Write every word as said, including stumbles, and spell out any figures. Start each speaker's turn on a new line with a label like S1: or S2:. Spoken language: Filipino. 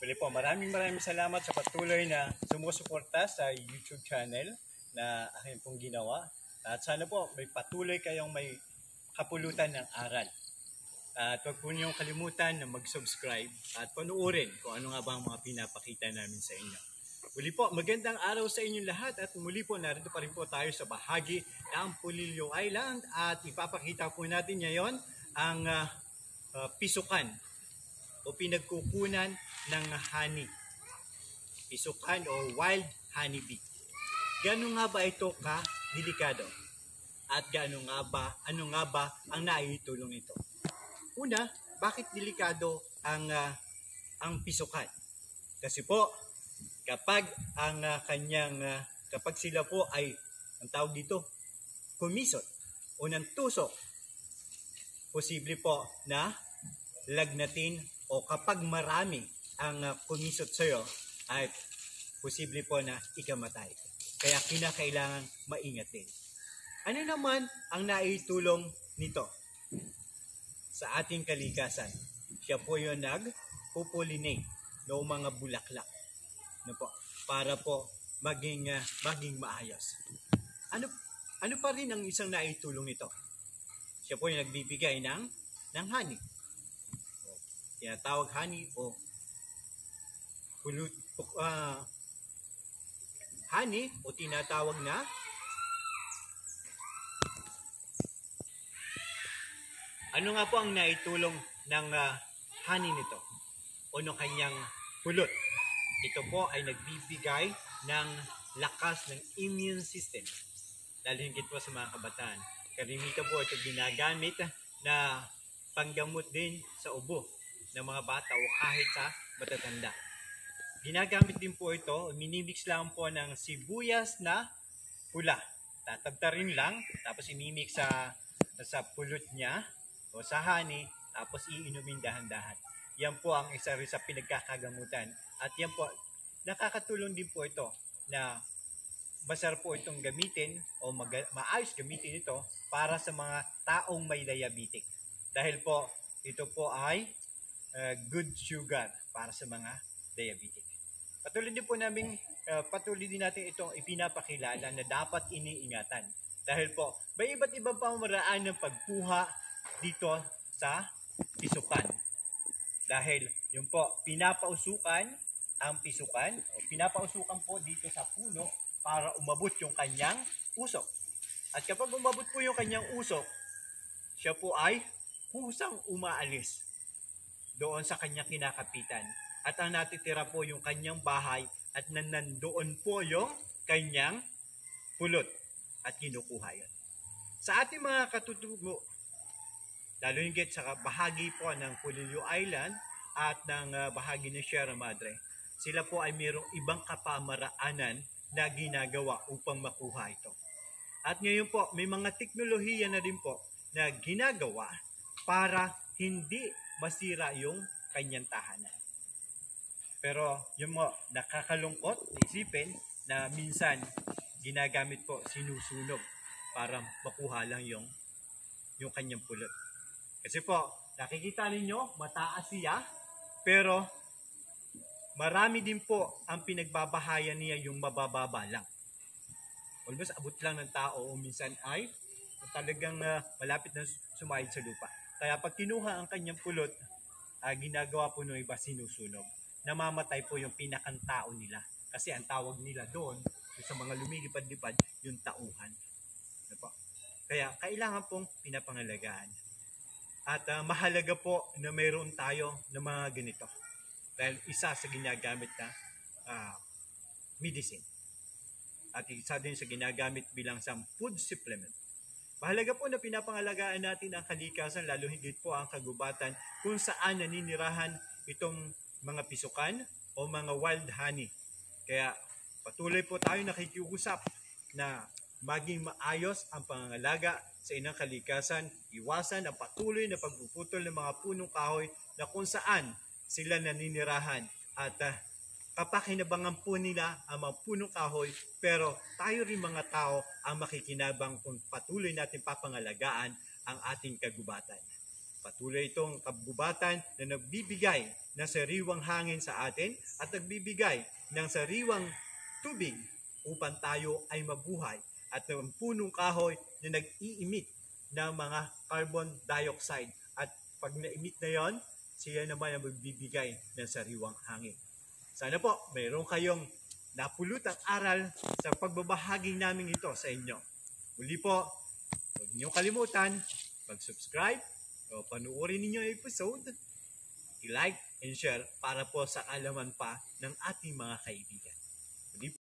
S1: Bali po, maraming maraming salamat sa patuloy na sumusuporta sa YouTube channel na aking pong ginawa. At sana po may patuloy kayong may kapulutan ng aral. At huwag po niyong kalimutan na mag-subscribe at panuorin kung ano nga ba ang mga pinapakita namin sa inyo. Muli po, magandang araw sa inyong lahat at muli po narito pa rin po tayo sa bahagi ng Pulilio Island at ipapakita po natin ngayon ang uh, uh, pisukan o pinagkukunan ng honey. Pisukan o wild honeybee. Gano'n nga ba ito ka delikado? At gaano nga ba, ano nga ba ang naitulong ito? Una, bakit delikado ang uh, ang pisukan? Kasi po, kapag ang uh, kanyang uh, kapag sila po ay ang tawag dito, kumisot o ng tusok, posible po na lagnatin o kapag marami ang uh, kumisot sa iyo ay posible po na ikamatay. Kaya kinakailangan maingat din. Ano naman ang naitulong nito sa ating kalikasan? Siya po yung nag-pollinate ng mga bulaklak, no po, para po maging uh, maging maayos. Ano ano pa rin ang isang naitulong nito? Siya po yung nagbibigay ng ng honey. Tinatawag honey o pulut uh, honey o tinatawag na ano nga po ang naitulong ng uh, honey nito o ng kanyang pulot? Ito po ay nagbibigay ng lakas ng immune system, lalo higit po sa mga kabataan. Karamihan po ito ginagamit na panggamot din sa ubo ng mga bata o kahit sa matatanda. Ginagamit din po ito, minimix lang po ng sibuyas na pula. Tatabtarin lang, tapos imimix sa, sa pulot niya o sa honey, tapos iinumin dahan-dahan. Yan po ang isa rin sa pinagkakagamutan. At yan po, nakakatulong din po ito na masarap po itong gamitin o mag- maayos gamitin ito para sa mga taong may diabetic. Dahil po, ito po ay uh, good sugar para sa mga diabetic. Patuloy din po namin, uh, patuloy din natin itong ipinapakilala na dapat iniingatan. Dahil po, may iba't ibang pamamaraan ng pagkuha dito sa pisukan. Dahil yun po, pinapausukan ang pisukan o pinapausukan po dito sa puno para umabot yung kanyang usok. At kapag umabot po yung kanyang usok, siya po ay kusang umaalis doon sa kanyang kinakapitan. At ang natitira po yung kanyang bahay at nandoon po yung kanyang pulot at kinukuha yun. Sa ating mga katutubo, lalo higit sa bahagi po ng Pulilio Island at ng uh, bahagi ng Sierra Madre, sila po ay mayroong ibang kapamaraanan na ginagawa upang makuha ito. At ngayon po, may mga teknolohiya na rin po na ginagawa para hindi masira yung kanyang tahanan. Pero yung mo, nakakalungkot isipin na minsan ginagamit po sinusunog para makuha lang yung, yung kanyang pulot. Kasi po, nakikita ninyo, mataas siya, pero marami din po ang pinagbabahayan niya yung mabababa lang. Almost abot lang ng tao o minsan ay talagang uh, malapit na sumayad sa lupa. Kaya pag kinuha ang kanyang pulot, uh, ginagawa po ng iba sinusunog. Namamatay po yung pinakantao nila. Kasi ang tawag nila doon, sa mga lumilipad-lipad, yung tauhan. Ano po? Kaya kailangan pong pinapangalagaan. At uh, mahalaga po na mayroon tayo ng mga ganito. Dahil isa sa ginagamit na uh, medicine. At isa din sa ginagamit bilang sa food supplement. Mahalaga po na pinapangalagaan natin ang kalikasan, lalo higit po ang kagubatan kung saan naninirahan itong mga pisukan o mga wild honey. Kaya patuloy po tayo nakikiusap na maging maayos ang pangangalaga sa inang kalikasan, iwasan ang patuloy na pagpuputol ng mga punong kahoy na kung saan sila naninirahan at uh, kapakinabangan po nila ang mga punong kahoy, pero tayo rin mga tao ang makikinabang kung patuloy natin papangalagaan ang ating kagubatan. Patuloy itong kabubatan na nagbibigay ng sariwang hangin sa atin at nagbibigay ng sariwang tubig upang tayo ay mabuhay, at ng punong kahoy na nag-i-emit ng mga carbon dioxide, at pag na-emit na yon, siya naman ang magbibigay ng sariwang hangin. Sana po mayroon kayong napulutang aral sa pagbabahagi namin ito sa inyo. Muli po, huwag niyong kalimutan mag-subscribe o panuorin ninyo ang episode, i-like and share para po sa kaalaman pa ng ating mga kaibigan.